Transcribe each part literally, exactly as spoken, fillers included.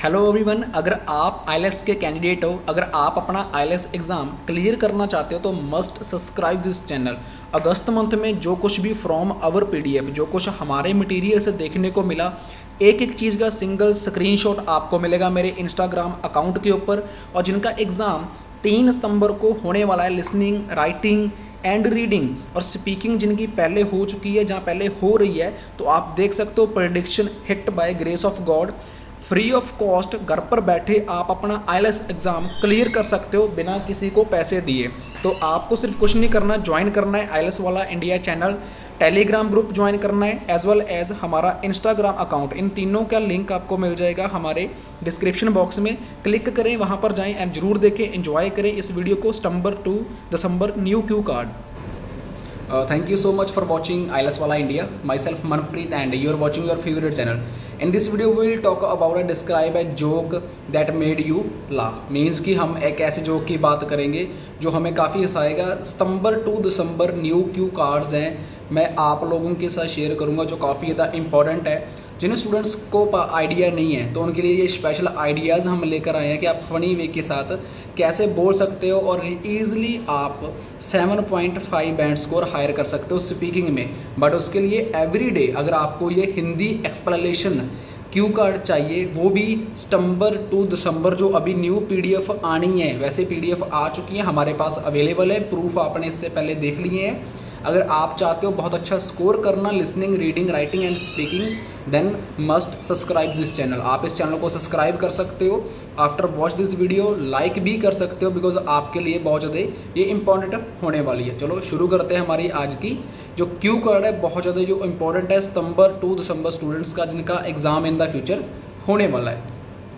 Hello everyone, अगर आप ILS के कैंडिडेट हो, अगर आप अपना आईएलएस एग्ज़ाम क्लियर करना चाहते हो तो मस्ट सब्सक्राइब दिस चैनल। अगस्त मंथ में जो कुछ भी फ्रॉम आवर पीडीएफ, जो कुछ हमारे मटेरियल से देखने को मिला, एक एक चीज़ का सिंगल स्क्रीनशॉट आपको मिलेगा मेरे इंस्टाग्राम अकाउंट के ऊपर। और जिनका एग्ज़ाम तीन सितंबर को होने वाला है, लिसनिंग, राइटिंग एंड रीडिंग और स्पीकिंग जिनकी पहले हो चुकी है, जहाँ पहले हो रही है, तो आप देख सकते हो prediction hit by grace of god. Free of cost घर पर बैठे आप अपना आईएलएस एग्ज़ाम क्लियर कर सकते हो बिना किसी को पैसे दिए। तो आपको सिर्फ कुछ नहीं करना, ज्वाइन करना है आईएलएस वाला India channel, telegram group join करना है, एज वेल एज हमारा इंस्टाग्राम अकाउंट। इन तीनों का लिंक आपको मिल जाएगा हमारे डिस्क्रिप्शन बॉक्स में। क्लिक करें, वहाँ पर जाएं एंड जरूर देखें, एंजॉय करें इस वीडियो को। सितंबर टू दिसंबर new cue card. Thank you so much for watching IELTS वाला India. Myself Manpreet and you are watching your favorite channel. In this video we will talk about and describe a joke that made you laugh. Means कि हम एक ऐसे joke की बात करेंगे जो हमें काफ़ी हंसाएगा। सितंबर टू दिसंबर न्यू क्यू कार्ड्स हैं, मैं आप लोगों के साथ शेयर करूंगा जो काफ़ी ज़्यादा इंपॉर्टेंट है। जिन्हें स्टूडेंट्स को आइडिया नहीं है तो उनके लिए ये स्पेशल आइडियाज़ हम लेकर आए हैं कि आप फनी वे के साथ कैसे बोल सकते हो और ईजिली आप seven point five band score higher कर सकते हो स्पीकिंग में। बट उसके लिए एवरीडे अगर आपको ये हिंदी एक्सप्लेनेशन क्यू कार्ड चाहिए, वो भी सितंबर टू दिसंबर जो अभी न्यू पीडीएफ आनी है, वैसे पीडीएफ आ चुकी है हमारे पास अवेलेबल है, प्रूफ आपने इससे पहले देख लिए हैं। अगर आप चाहते हो बहुत अच्छा स्कोर करना listening, reading, writing and speaking, then must subscribe this channel. आप इस चैनल को सब्सक्राइब कर सकते हो। After watch this video like भी कर सकते हो, बिकॉज आपके लिए बहुत ज़्यादा ये इंपॉर्टेंट होने वाली है। चलो शुरू करते हैं हमारी आज की जो क्यू कार्ड है, बहुत ज़्यादा जो इंपॉर्टेंट है सितंबर टू दिसंबर स्टूडेंट्स का जिनका एग्जाम इन द फ्यूचर होने वाला है।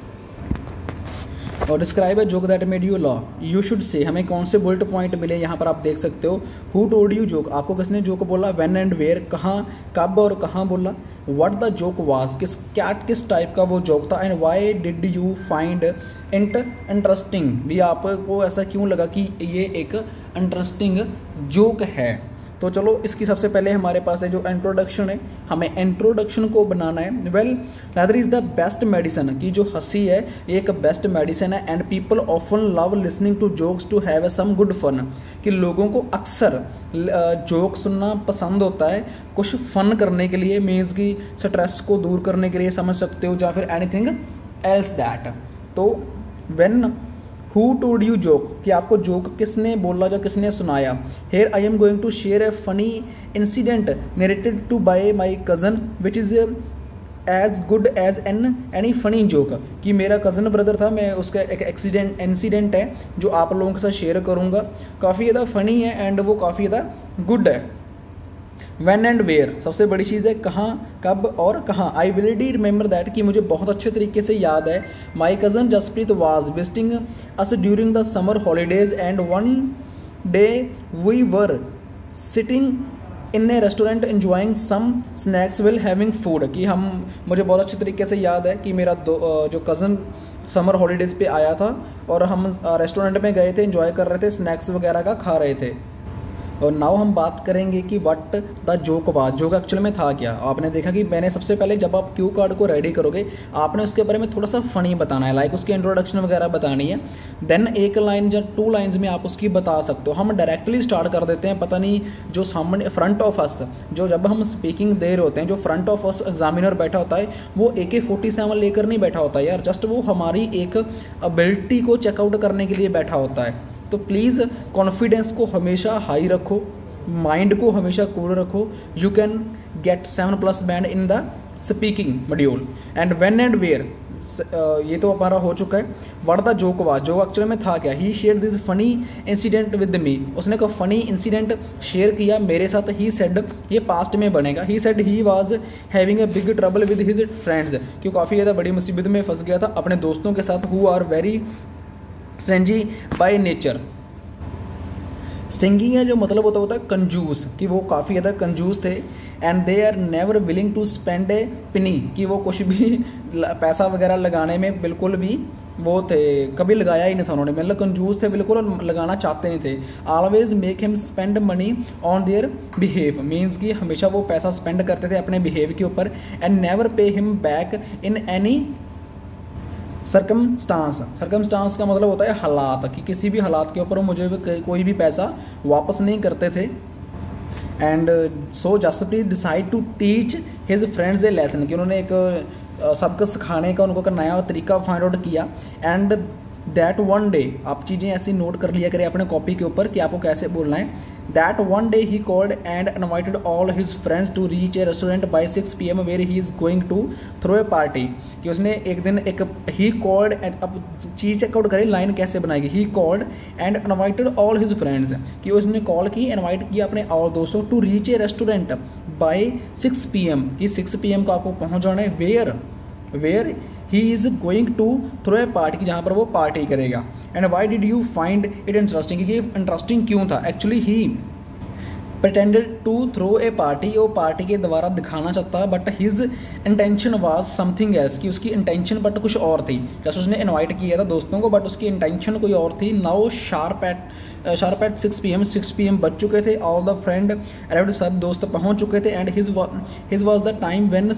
और describe a joke that made you laugh, you should say, हमें कौन से बुलेट पॉइंट मिले यहाँ पर आप देख सकते हो। हु टोल्ड यू जोक, आपको किसने जोक बोला। व्हेन एंड वेयर, कहाँ, कब और कहाँ बोला। व्हाट द जोक वाज, किस क्या किस टाइप का वो जोक था। And why did you find it interesting, भी आपको ऐसा क्यों लगा कि ये एक इंटरेस्टिंग जोक है। तो चलो इसकी सबसे पहले हमारे पास है जो इंट्रोडक्शन है, हमें इंट्रोडक्शन को बनाना है। Well laughter is the best medicine, की जो हंसी है ये एक बेस्ट मेडिसिन है। And people often love listening to jokes to have a some good fun, कि लोगों को अक्सर जोक सुनना पसंद होता है कुछ फन करने के लिए, मीन्स की स्ट्रेस को दूर करने के लिए समझ सकते हो, या फिर एनीथिंग एल्स दैट। तो when who told you joke, कि आपको जोक किसने बोला या किसने सुनाया। Here I am going to share a funny incident narrated to by my cousin which is as good as an any funny joke, कि मेरा कज़न ब्रदर था, मैं उसका एक एक्सीडेंट इंसिडेंट है जो आप लोगों के साथ शेयर करूँगा। काफ़ी ज़्यादा फनी है एंड वो काफ़ी ज़्यादा गुड है। व्हेन एंड वेयर, सबसे बड़ी चीज़ है कहाँ, कब और कहाँ। आई विलडी रिमेंबर दैट, कि मुझे बहुत अच्छे तरीके से याद है। My cousin Jaspreet was visiting us during the summer holidays and one day we were sitting in a restaurant enjoying some snacks while having food, कि हम मुझे बहुत अच्छे तरीके से याद है कि मेरा दो जो कज़न समर हॉलीडेज़ पे आया था और हम रेस्टोरेंट में गए थे, एंजॉय कर रहे थे, स्नैक्स वगैरह का खा रहे थे। और नाउ हम बात करेंगे कि what the joke was, joke actual में था क्या। आपने देखा कि मैंने सबसे पहले जब आप क्यू कार्ड को रेडी करोगे आपने उसके बारे में थोड़ा सा फनी बताना है, लाइक उसकी इंट्रोडक्शन वगैरह बतानी है। देन एक लाइन या टू लाइंस में आप उसकी बता सकते हो। हम डायरेक्टली स्टार्ट कर देते हैं, पता नहीं जो सामने फ्रंट ऑफ अस, जो जब हम स्पीकिंग दे रहे होते हैं, जो फ्रंट ऑफ अस एग्जामिनर बैठा होता है वो ए के फोर्टी सेवन लेकर नहीं बैठा होता यार, जस्ट वो हमारी एक एबिलिटी को चेकआउट करने के लिए बैठा होता है। तो प्लीज़ कॉन्फिडेंस को हमेशा हाई रखो, माइंड को हमेशा कूल रखो। You can get seven plus band in the speaking module. And when and where, ये तो हमारा हो चुका है। What the joke was, joke actual में था क्या। He share this funny incident with me, उसने का फनी इंसिडेंट शेयर किया मेरे साथ। ही सेड, ये पास्ट में बनेगा। He said he was having a big trouble with his friends, क्यों काफ़ी ज़्यादा बड़ी मुसीबत में फंस गया था अपने दोस्तों के साथ। Who are very stingy by nature, stingy है जो मतलब होता होता है कंजूस, कि वो काफ़ी ज़्यादा कंजूस थे। And they are never willing to spend a penny, कि वो कुछ भी पैसा वगैरह लगाने में बिल्कुल भी वो थे, कभी लगाया ही नहीं था उन्होंने, मतलब कंजूस थे बिल्कुल और लगाना चाहते नहीं थे। Always make him spend money on their behalf, means कि हमेशा वो पैसा स्पेंड करते थे अपने बिहेव के ऊपर। And never pay him back in any circumstances, circumstances का मतलब होता है हालात, कि किसी भी हालात के ऊपर मुझे भी कोई भी पैसा वापस नहीं करते थे। And so Jaspreet decide to teach his friends a lesson, कि उन्होंने एक सबक सिखाने का उनको नया तरीका फाइंड आउट किया। एंड दैट वन डे, आप चीज़ें ऐसी नोट कर लिया करें अपने कॉपी के ऊपर कि आपको कैसे बोलना है। That one day he called and invited all his friends to reach a restaurant by six p m where he is going to throw a party, कि उसने एक दिन एक ही कॉल्ड, अब चीज चेकआउट करें लाइन कैसे बनाएगी। He called and invited all his friends, कि उसने कॉल की, इनवाइट किया अपने और दोस्तों, to reach a restaurant by six p m, कि सिक्स पी एम को आपको पहुंच जाना है। Where where he is going to throw a party, जहाँ पर वो पार्टी करेगा। And why did you find it interesting, कि इंटरेस्टिंग क्यों था। Actually he pretended to throw a party, वो पार्टी के द्वारा दिखाना चाहता है, but his intention was something else, कि उसकी इंटेंशन बट कुछ और थी। जैसे उसने इनवाइट किया था दोस्तों को, बट उसकी इंटेंशन कोई और थी। Now sharp at sharp at six p m six p m बज चुके थे। ऑल द फ्रेंड अराउंड, सब दोस्त पहुंच चुके थे। And his his was the time when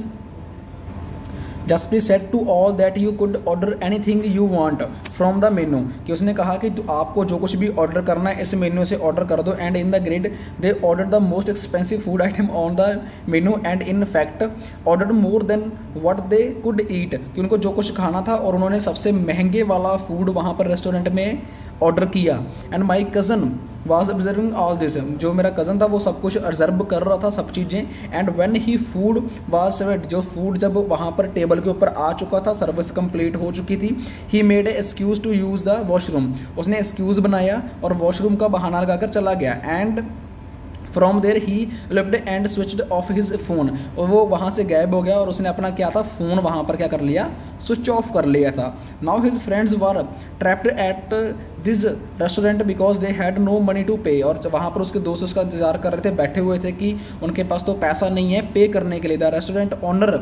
Jaspreet said to all that you could order anything you want from the menu, कि उसने कहा कि तो आपको जो कुछ भी ऑर्डर करना है इस मेन्यू से ऑर्डर कर दो। And in the greed they order the most expensive food item on the menu and in fact order more than what they could eat, कि उनको जो कुछ खाना था और उन्होंने सबसे महंगे वाला फूड वहाँ पर रेस्टोरेंट में ऑर्डर किया। And my cousin was observing all this, जो मेरा कज़न था वो सब कुछ ऑब्जर्व कर रहा था, सब चीज़ें। And when he food was served, जो फूड जब वहाँ पर टेबल के ऊपर आ चुका था, सर्विस कंप्लीट हो चुकी थी, he made a excuse to use the washroom, उसने एक्सक्यूज़ बनाया और वॉशरूम का बहाना लगाकर चला गया। And from there he left and switched off his phone, और वो वहाँ से गायब हो गया और उसने अपना क्या था, फ़ोन वहाँ पर क्या कर लिया, स्विच ऑफ कर लिया था। Now his friends were trapped at this restaurant because they had no money to pay, और वहाँ पर उसके दोस्त उसका इंतजार कर रहे थे, बैठे हुए थे कि उनके पास तो पैसा नहीं है पे करने के लिए। The restaurant owner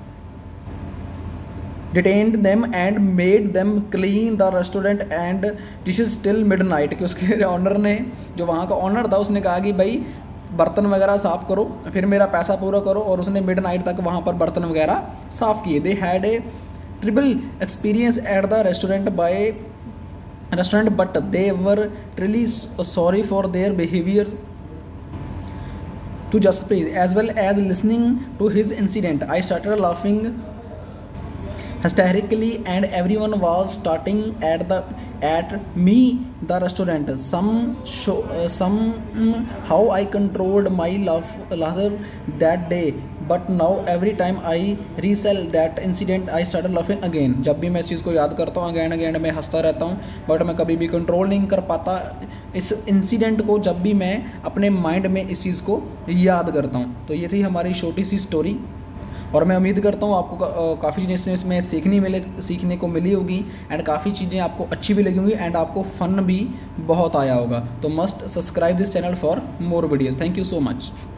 detained them and made them clean the restaurant and dishes till midnight, कि उसके ऑनर ने, जो वहाँ का ऑनर था, उसने कहा कि भाई बर्तन वगैरह साफ़ करो, फिर मेरा पैसा पूरा करो, और उसने मिडनाइट तक वहाँ पर बर्तन वगैरह साफ़ किए। They had a terrible experience at the restaurant by restaurant but they were really sorry for their behaviour to Jaspreet as well as listening to his incident. I started laughing hysterically and everyone was starting at the at me the restaurant. Some show, uh, somehow I controlled my laugh laughter that day, but now every time I resell that incident I started laughing again. जब भी मैं इस चीज़ को याद करता हूँ again again मैं हंसता रहता हूँ, बट मैं कभी भी कंट्रोल नहीं कर पाता इस इंसिडेंट को जब भी मैं अपने माइंड में इस चीज़ को याद करता हूँ। तो ये थी हमारी छोटी सी स्टोरी, और मैं उम्मीद करता हूँ आपको का, काफ़ी चीज़ें इसमें सीखनी मिले सीखने को मिली होगी, एंड काफ़ी चीज़ें आपको अच्छी भी लगी होंगी, एंड आपको फन भी बहुत आया होगा। तो must subscribe this channel for more videos. Thank you so much.